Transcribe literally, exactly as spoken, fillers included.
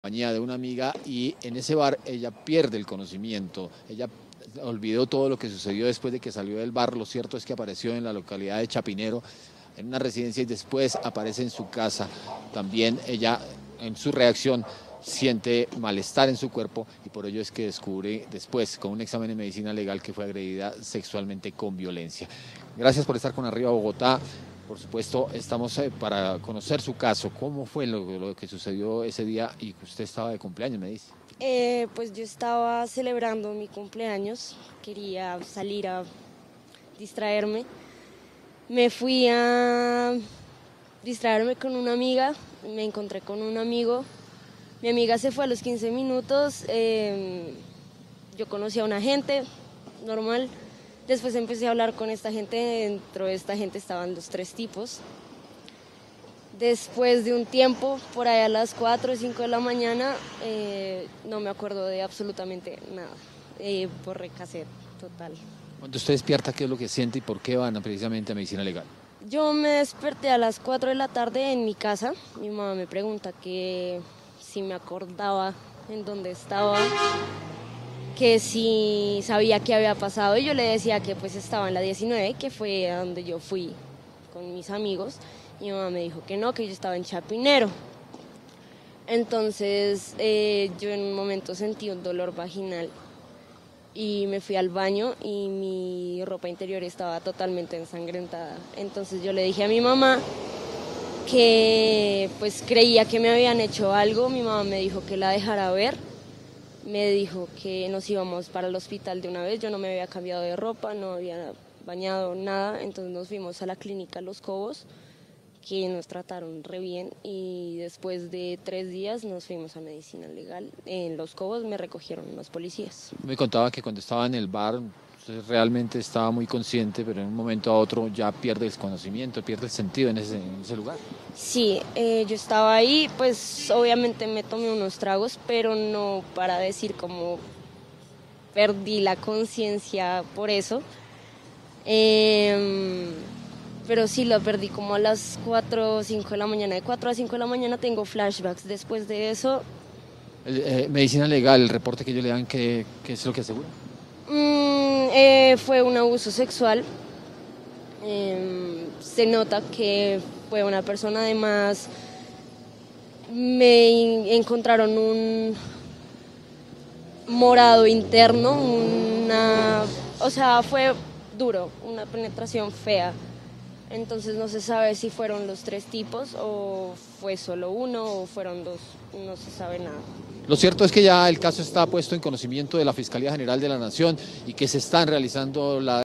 Compañía de una amiga y en ese bar ella pierde el conocimiento, ella olvidó todo lo que sucedió después de que salió del bar. Lo cierto es que apareció en la localidad de Chapinero, en una residencia, y después aparece en su casa. También ella, en su reacción, siente malestar en su cuerpo y por ello es que descubre después, con un examen de medicina legal, que fue agredida sexualmente con violencia. Gracias por estar con Arriba Bogotá. Por supuesto, estamos eh, para conocer su caso. ¿Cómo fue lo, lo que sucedió ese día y que usted estaba de cumpleaños, me dice? Eh, pues yo estaba celebrando mi cumpleaños, quería salir a distraerme. Me fui a distraerme con una amiga, me encontré con un amigo. Mi amiga se fue a los quince minutos, eh, yo conocí a una gente normal. Después empecé a hablar con esta gente, dentro de esta gente estaban los tres tipos. Después de un tiempo, por ahí a las cuatro o cinco de la mañana, eh, no me acuerdo de absolutamente nada, eh, borré cassette total. Cuando usted despierta, ¿qué es lo que siente y por qué van precisamente a medicina legal? Yo me desperté a las cuatro de la tarde en mi casa, mi mamá me pregunta que si me acordaba en dónde estaba, que si sabía qué había pasado, y yo le decía que pues estaba en la diecinueve, que fue a donde yo fui con mis amigos. Mi mamá me dijo que no, que yo estaba en Chapinero. Entonces eh, yo en un momento sentí un dolor vaginal y me fui al baño y mi ropa interior estaba totalmente ensangrentada. Entonces yo le dije a mi mamá que pues creía que me habían hecho algo. Mi mamá me dijo que la dejara ver, me dijo que nos íbamos para el hospital de una vez. Yo no me había cambiado de ropa, no había bañado, nada. Entonces nos fuimos a la clínica Los Cobos, que nos trataron re bien, y después de tres días nos fuimos a medicina legal. En Los Cobos me recogieron los policías. Me contaba que cuando estaba en el bar, usted realmente estaba muy consciente, pero en un momento a otro ya pierde el conocimiento, pierde el sentido en ese, en ese lugar. Sí, eh, yo estaba ahí, pues obviamente me tomé unos tragos, pero no para decir como perdí la conciencia por eso. Eh, pero sí lo perdí como a las cuatro o cinco de la mañana. De cuatro a cinco de la mañana tengo flashbacks. Después de eso... El, eh, medicina legal, el reporte que ellos le dan, ¿qué, qué es lo que asegura? Mmm, eh, fue un abuso sexual. Eh, se nota que fue una persona, además me encontraron un morado interno, una, o sea, fue duro, una penetración fea. Entonces no se sabe si fueron los tres tipos o fue solo uno o fueron dos, no se sabe nada. Lo cierto es que ya el caso está puesto en conocimiento de la Fiscalía General de la Nación y que se están realizando la